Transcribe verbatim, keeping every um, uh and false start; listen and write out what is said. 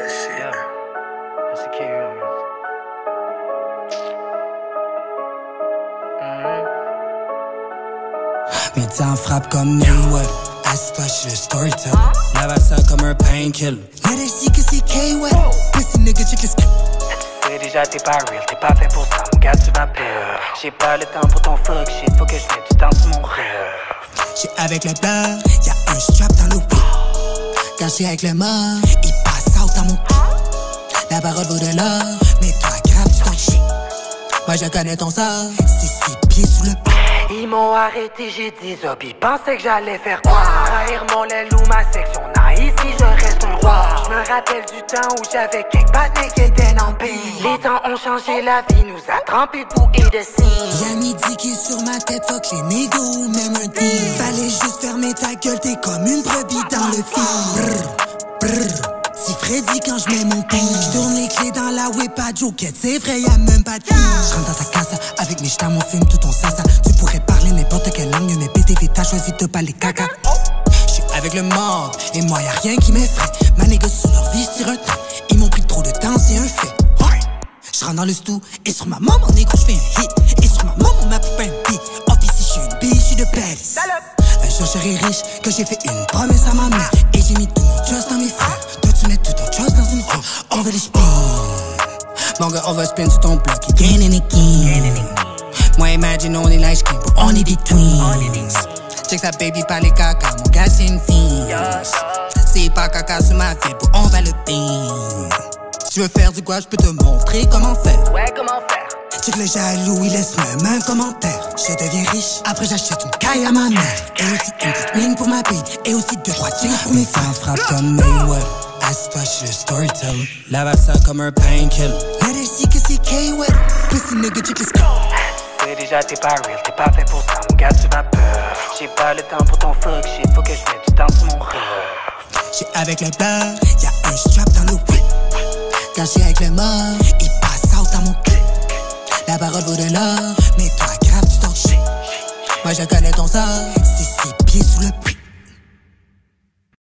that shit. Yeah, that's the key. Mm-hmm. Mes dents frappent comme Mayweather. Assis-toi, j'suis le storyteller. Lave ça comme un painkiller. Là, je dis que c'est K-Weather. Pussy nigga, check le script. Tu sais déjà, t'es pas real, t'es pas fait pour ça. Mon gars, tu vas perdre. J'ai pas le temps pour ton fuck shit. Faut que je mette du temps sur mon rêve. J'suis avec le beurre, y'a un strap dans le whip. Quand j'suis avec le mort, il passe out dans mon pied. La parole vaut de l'or, mais toi grave tu t'en chies. Moi je connais ton sort, c'est six pieds sous le pied. Ils m'ont arrêté, j'ai dit zop. Ils pensaient que j'allais faire quoi? Trahir mon aile ou ma section. Nah, ici je reste un roi. Je me rappelle du temps où j'avais quelques patins qui étaient en pays. Les temps ont changé, la vie nous a trempé de boue et de signes. Y'a midi qui est sur ma tête, fuck les négos ou même un deal. Fallait juste fermer ta gueule, t'es comme une brebis dans le film. Brr, brr. Si Freddy quand j'mets mon ping. J'tourne les clés dans la whip à Joquette, c'est vrai y'a même pas de fille. J'rentre dans ta casa, avec mes jetons, on fume tout ton sasa. Tu pourrais parler n'importe quelle langue, mais P T V t'as choisi de parler caca. J'suis avec le mort, et moi y'a rien qui m'effraie. Ma nigga sur leur vie j'tire un trait. Ils m'ont pris trop de temps, c'est un fait. J'rentre dans le stew, et sur ma maman négro j'fais un hit. Et sur ma maman ma poupée un beat. Oh pis si j'suis une bille, j'suis de Paris. Un jour je serai riche, que j'ai fait une promesse à ma mère. Et j'ai mis tout mon trust dans mes frères. Toi tu mets tout ton trust dans une roue. On veut les spin. Mon gars on va spin sur ton bloc. Again and again. Moi imagine on est light skin, on est des twins. Check ça baby par les caca, mon gars c'est une fille. C'est pas caca sur ma vie, on va le pin. Si tu veux faire du quoi, je peux te montrer comment faire. Ouais, comment faire? Check le jaloux, il laisse même un commentaire. Je deviens riche, après j'achète une caille à ma mère. Et aussi une petite mine pour ma bille. Et aussi deux, trois jeans pour mes femmes. Frappe comme Mayweather. Assis-toi, j'suis le storyteller. Lave ça comme un painkiller. Là, je dis que c'est K-Weather. Pussy nigga, check le script. Tu sais déjà, t'es pas real, t'es pas fait pour ça. Mon gars, tu vas peur. J'ai pas le temps pour ton fuck shit. Faut que je mette du temps sur mon rêve. J'suis avec le beurre, y'a un strap dans le whip. Quand j'suis avec le mort, il passe out dans mon clip. La parole vaut de l'or, mais toi grave tu t'en chies. Moi je connais ton sort, c'est six pieds sous le pied.